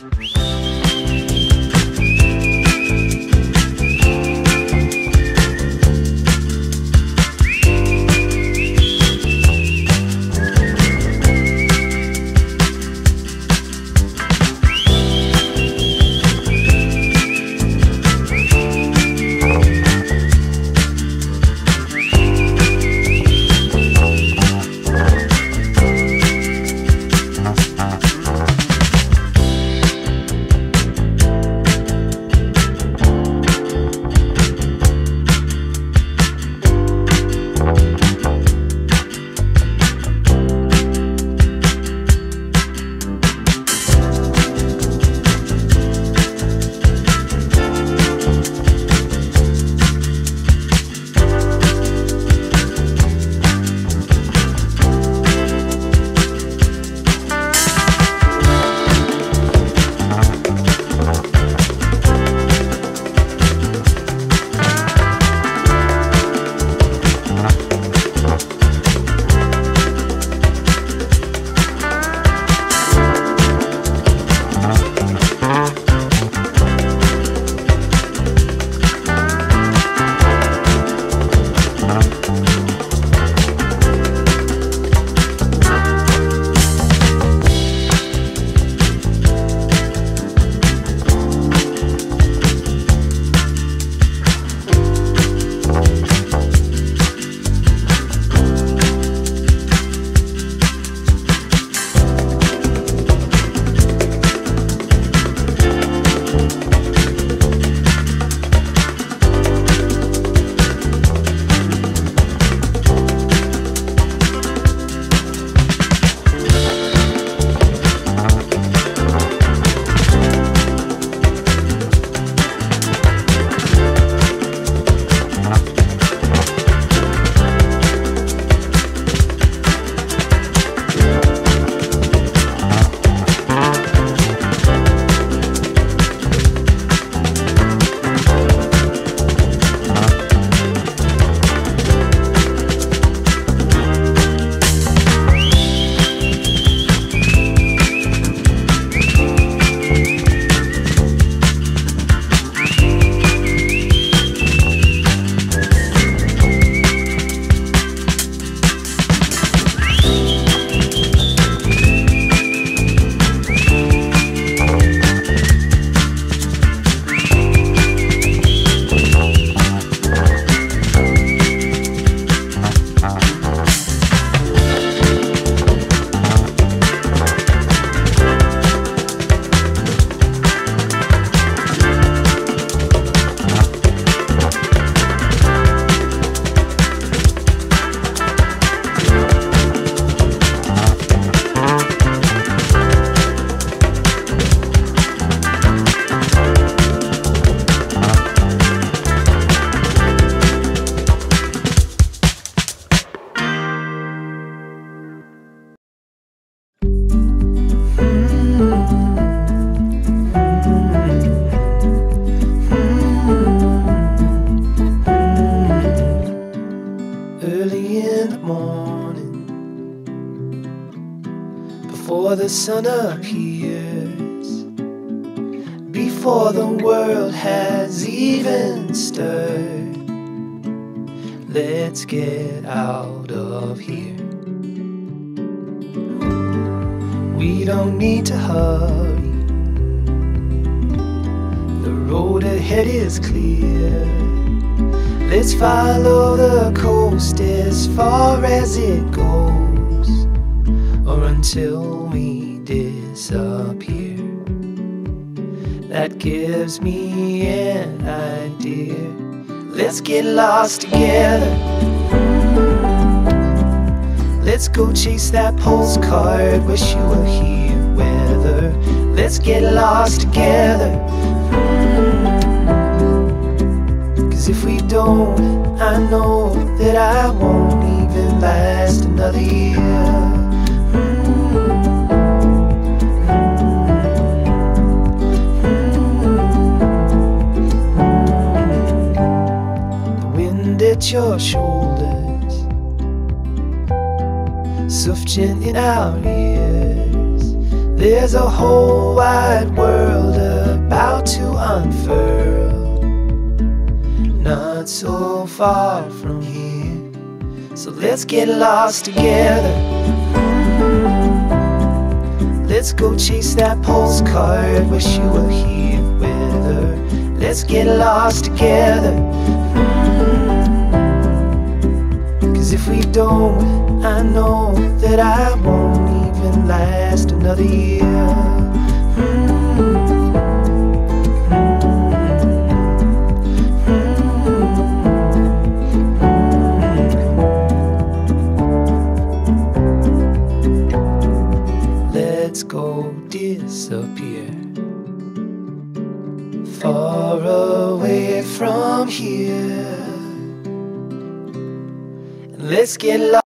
before the sun appears, before the world has even stirred. Let's get out of here. We don't need to hurry. The road ahead is clear. Let's follow the coast as far as it goes, or until we disappear. That gives me an idea. Let's get lost together. Let's go chase that postcard. Wish you were here, weather. Let's get lost together. Cause if we don't, I know that I won't even last another year. The wind at your shoulders, soft gin in our ears. There's a whole wide world about to unfurl, not so far from here. So let's get lost together. Let's go chase that postcard. Wish you were here with her. Let's get lost together. 'Cause if we don't, I know that I won't even last another year. Let's go disappear far away from here. Let's get lost.